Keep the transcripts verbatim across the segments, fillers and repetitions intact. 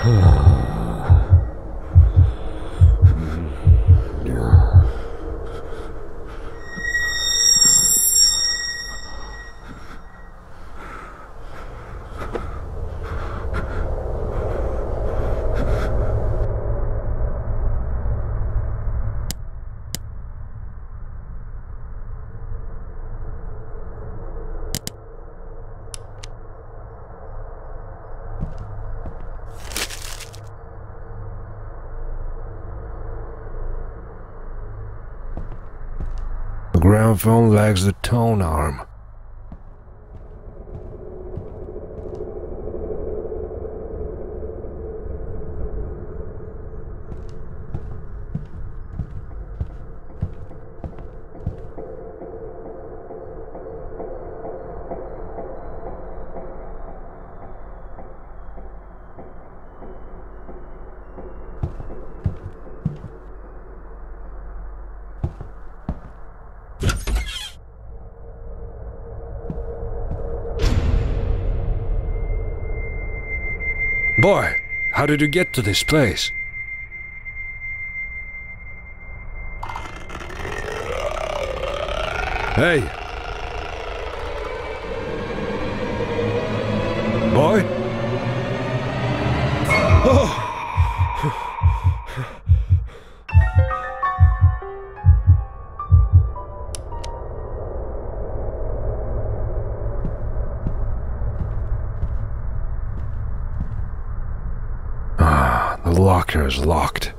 The gramophone lacks the tone arm. Boy, how did you get to this place? Hey! Boy? Oh! The locker is locked.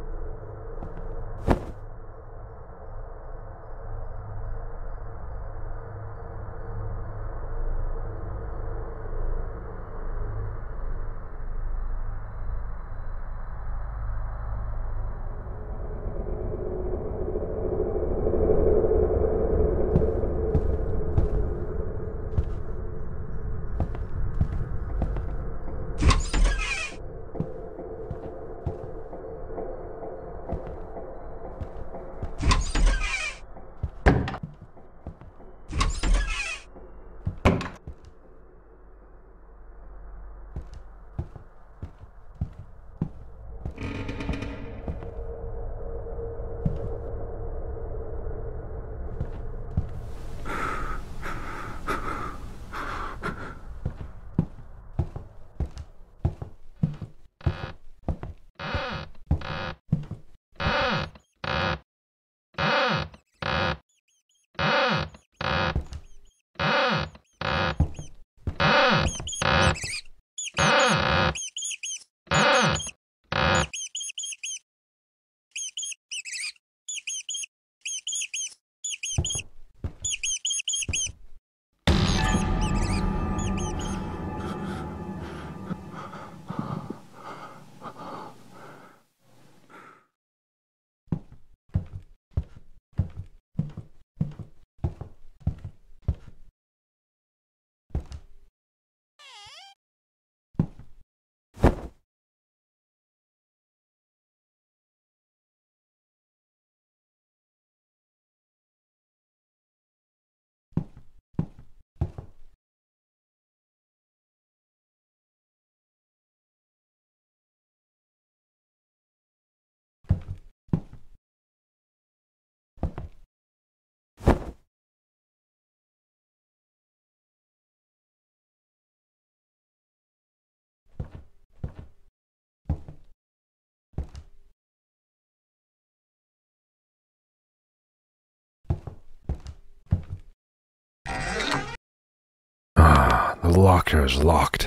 Ah, the locker is locked.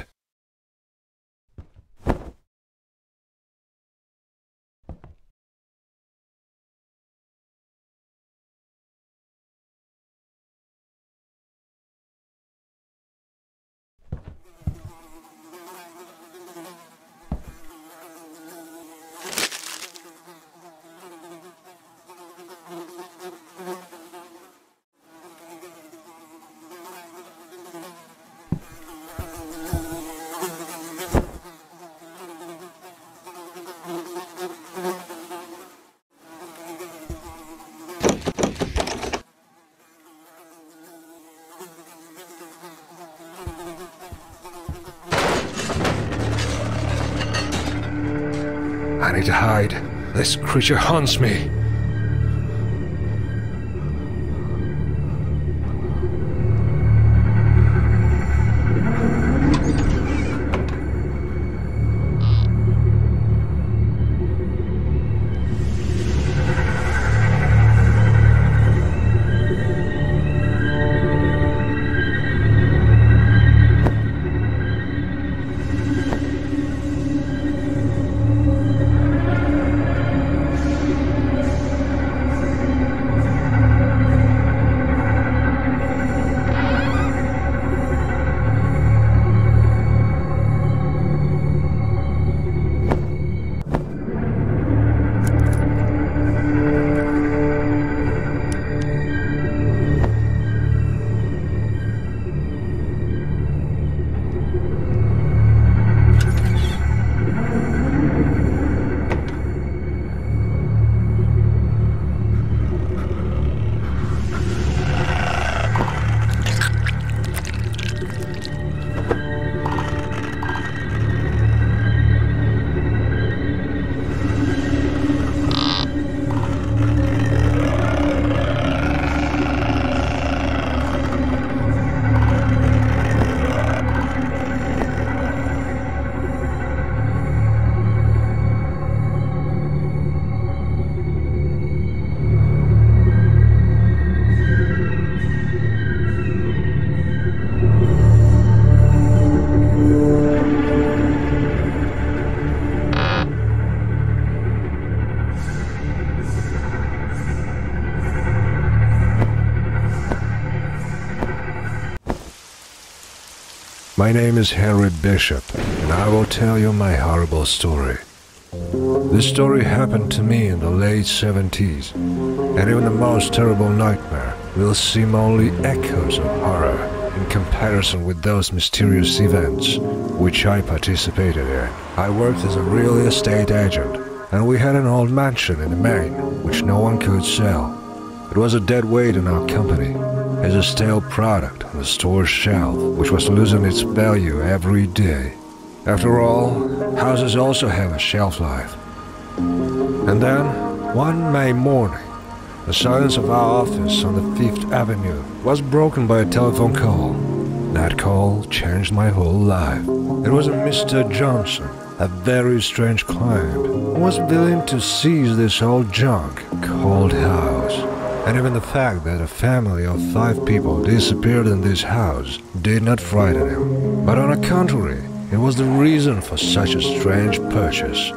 I need to hide. This creature haunts me. My name is Henry Bishop, and I will tell you my horrible story. This story happened to me in the late seventies, and even the most terrible nightmare will seem only echoes of horror in comparison with those mysterious events which I participated in. I worked as a real estate agent, and we had an old mansion in Maine which no one could sell. It was a dead weight in our company, as a stale product on the store's shelf, which was losing its value every day. After all, houses also have a shelf life. And then, one May morning, the silence of our office on the Fifth Avenue was broken by a telephone call. That call changed my whole life. It was a Mister Johnson, a very strange client, who was willing to seize this old junk called house. And even the fact that a family of five people disappeared in this house did not frighten him. But on the contrary, it was the reason for such a strange purchase.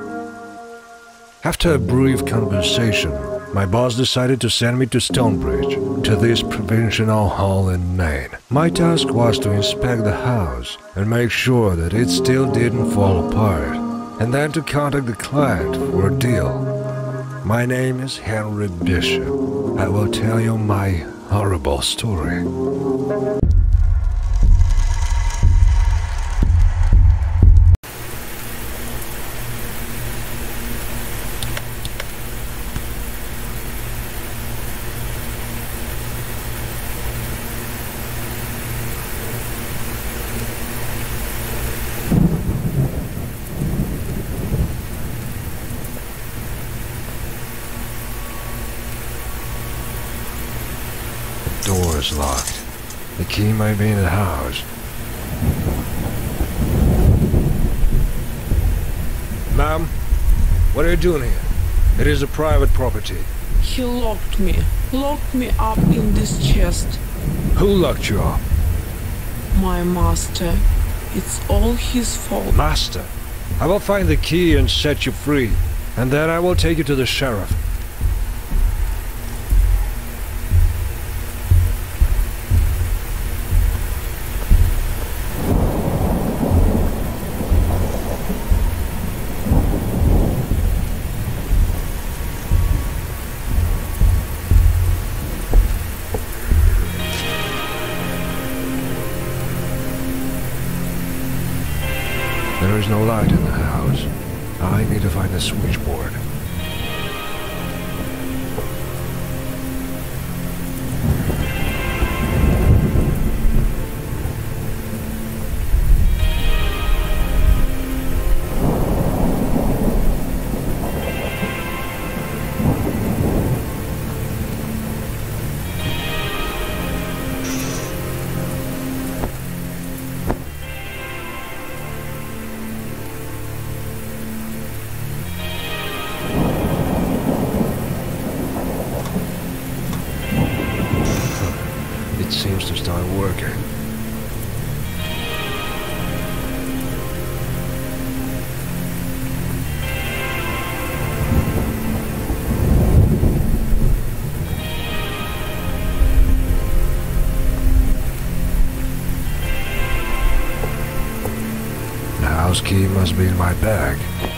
After a brief conversation, my boss decided to send me to Stonebridge, to this provincial hall in Maine. My task was to inspect the house and make sure that it still didn't fall apart, and then to contact the client for a deal. My name is Henry Bishop. I will tell you my horrible story. The door is locked. The key might be in the house. Ma'am, what are you doing here? It is a private property. He locked me. Locked me up in this chest. Who locked you up? My master. It's all his fault. Master, I will find the key and set you free, and then I will take you to the sheriff. There is no light in the house. I need to find the switchboard. house key must be in my bag.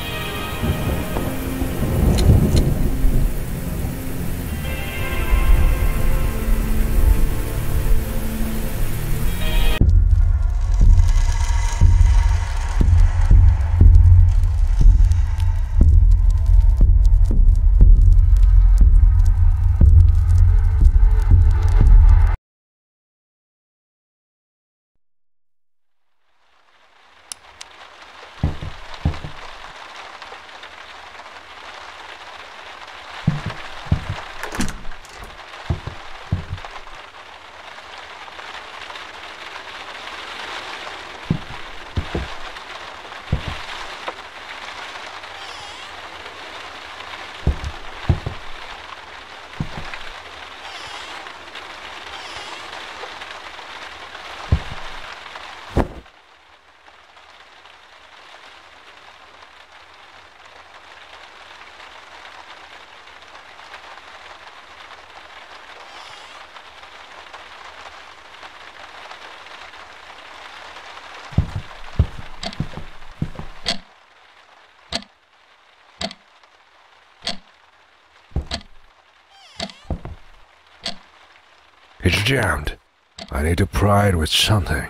It's jammed. I need to pry it with something.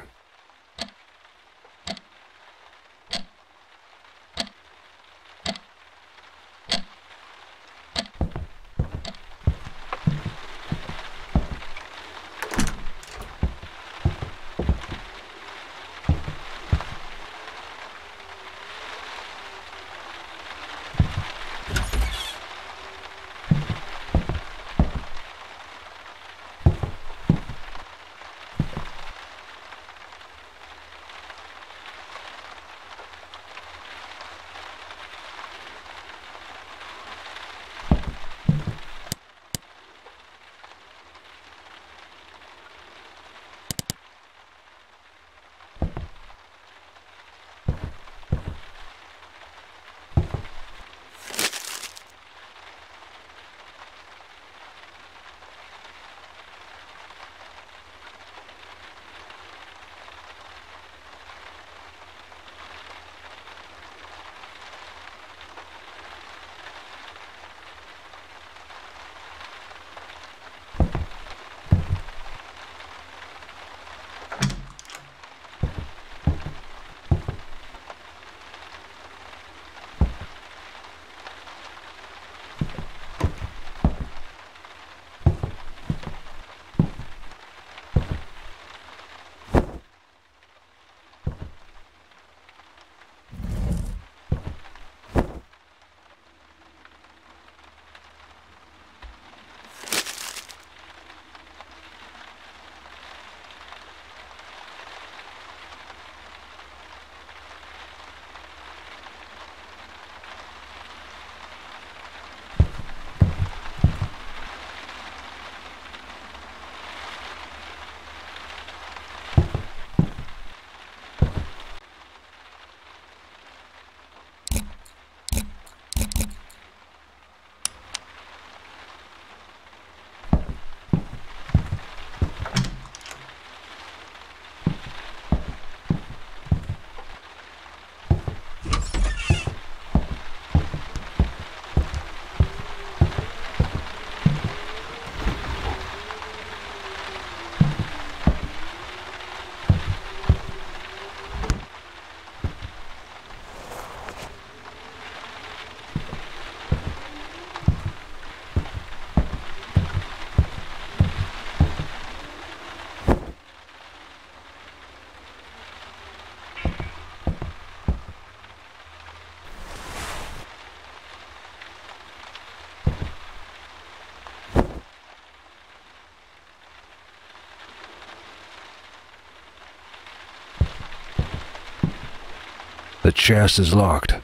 The chest is locked.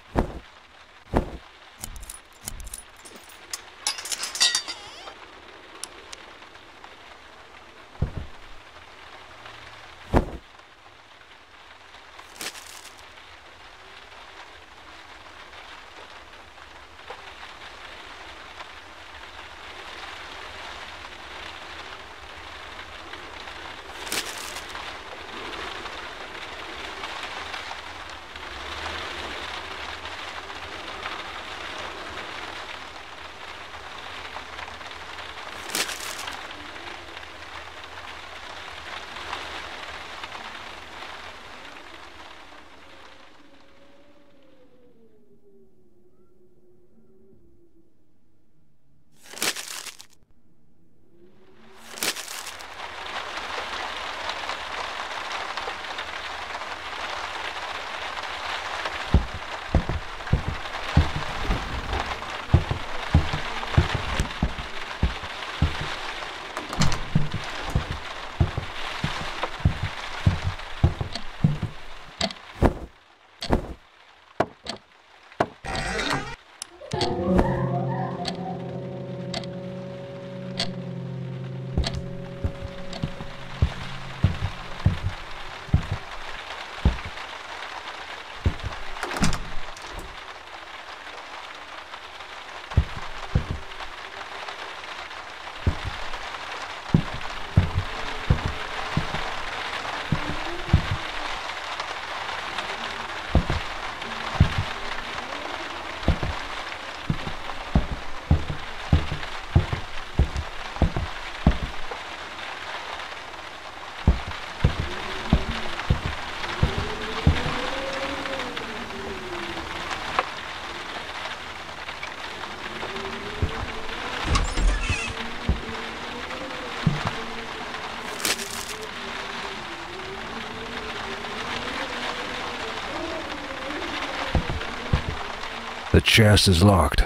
The chest is locked.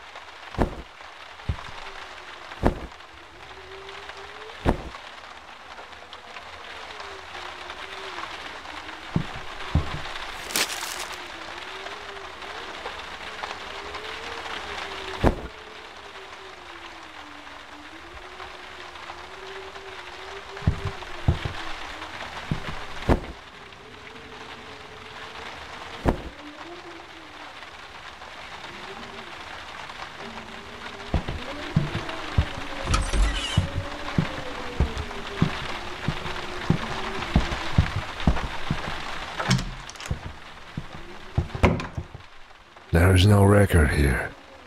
There is no record here.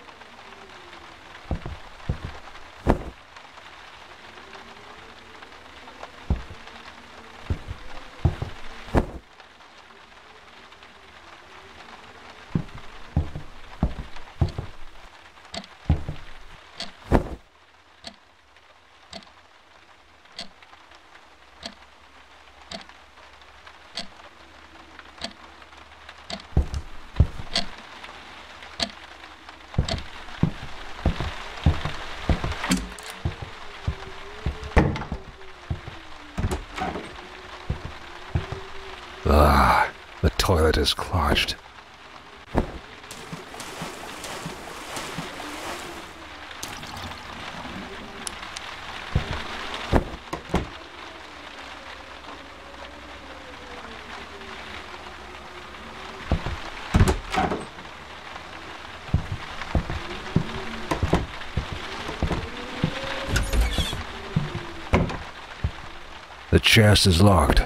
Ah, the toilet is clogged. The chest is locked.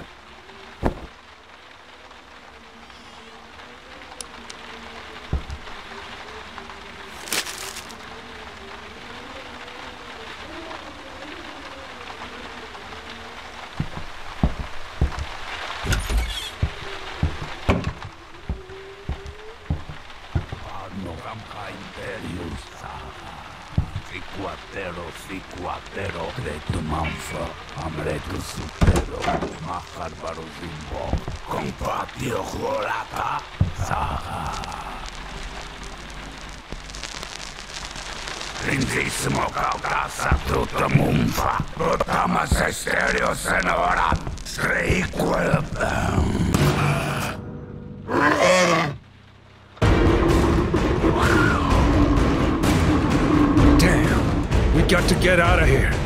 Lindíssimo Calcaça, tutto mumfa, Rotamas Estéreo Senora, Strequel. Damn, we got to get out of here.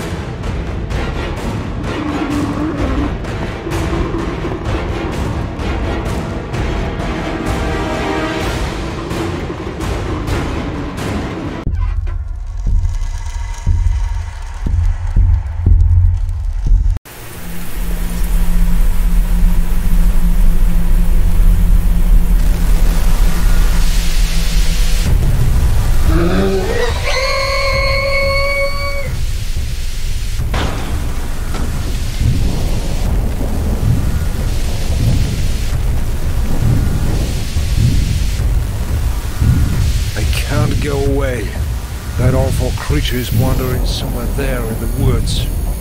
Go away. That awful creature is wandering somewhere there in the woods.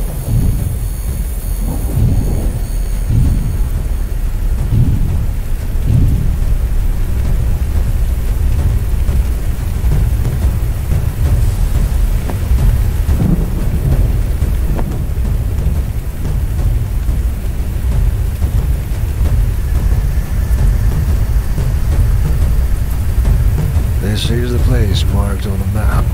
This is the place marked on the map.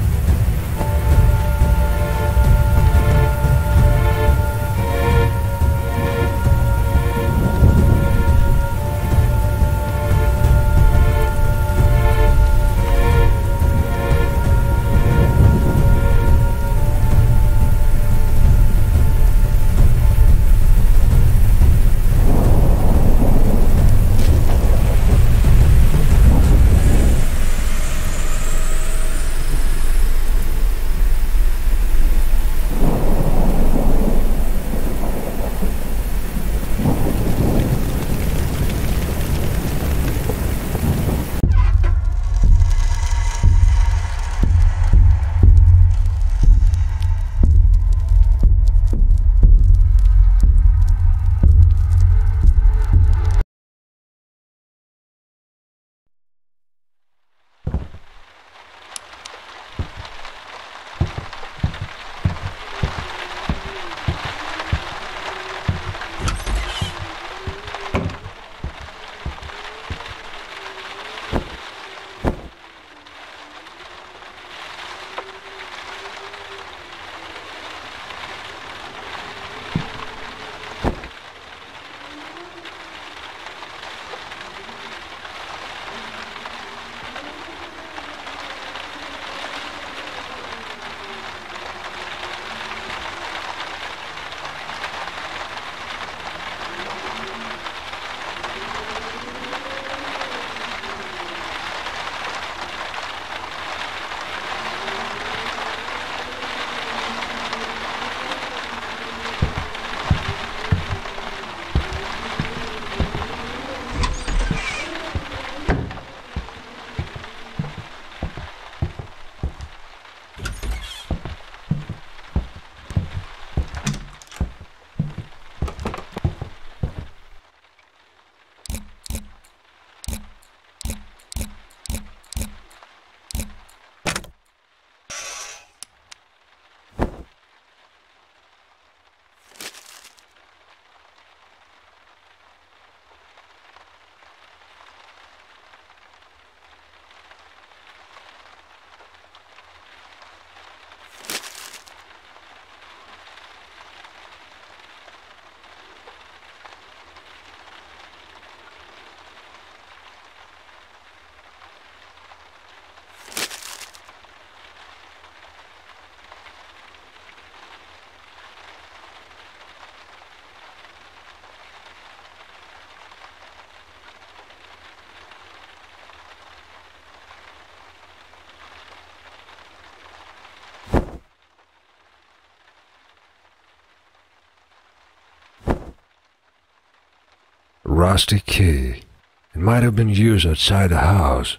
rusty key. It might have been used outside the house.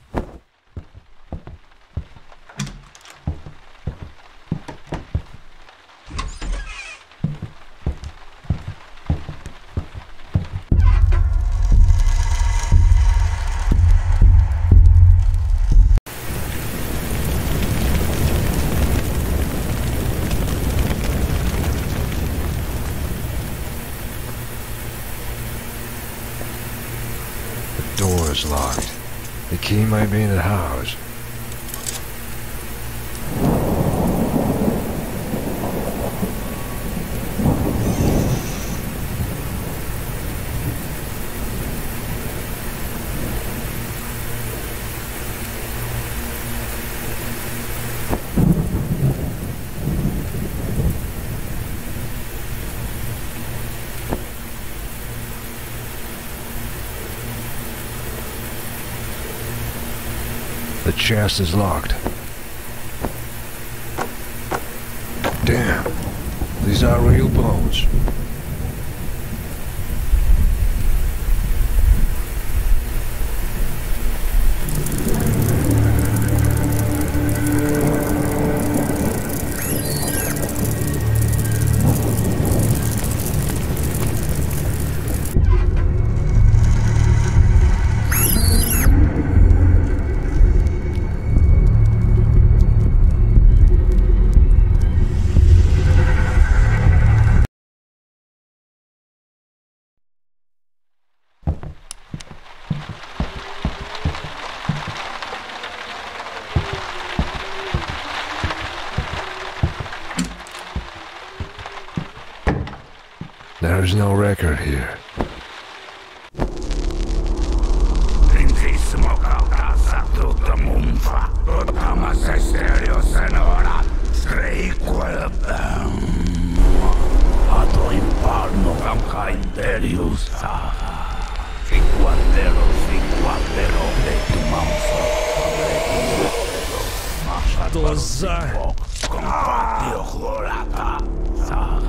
The door is locked. The key might be in the house. The chest is locked. Damn, these are real bones. There is no record here. Lindíssimo caucasa tutto mumfa. Ottama se stereo senora. Streiquelbem. Ato imparno camca imperius. Cinquantero, cinquantero. De tu manso. Что за... Compatio chlorata.